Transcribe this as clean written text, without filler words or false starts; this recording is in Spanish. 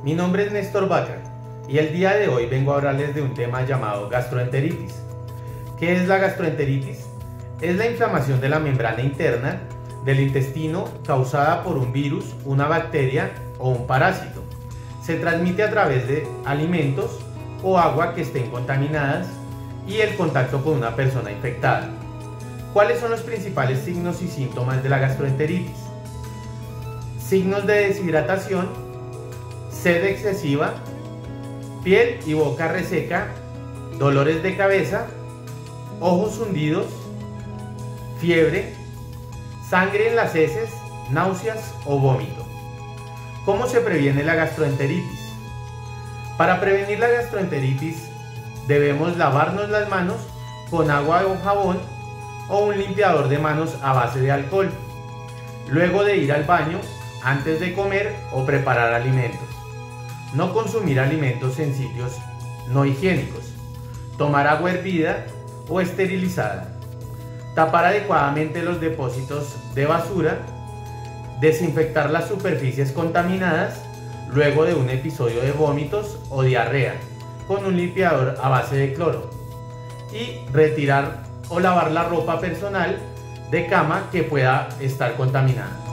Mi nombre es Néstor Vaca y el día de hoy vengo a hablarles de un tema llamado gastroenteritis. ¿Qué es la gastroenteritis? Es la inflamación de la membrana interna del intestino causada por un virus, una bacteria o un parásito. Se transmite a través de alimentos o agua que estén contaminadas y el contacto con una persona infectada. ¿Cuáles son los principales signos y síntomas de la gastroenteritis? Signos de deshidratación, sed excesiva, piel y boca reseca, dolores de cabeza, ojos hundidos, fiebre, sangre en las heces, náuseas o vómito. ¿Cómo se previene la gastroenteritis? Para prevenir la gastroenteritis debemos lavarnos las manos con agua o jabón o un limpiador de manos a base de alcohol, luego de ir al baño, antes de comer o preparar alimentos. No consumir alimentos en sitios no higiénicos. Tomar agua hervida o esterilizada. Tapar adecuadamente los depósitos de basura. Desinfectar las superficies contaminadas luego de un episodio de vómitos o diarrea con un limpiador a base de cloro. Y retirar o lavar la ropa personal de cama que pueda estar contaminada.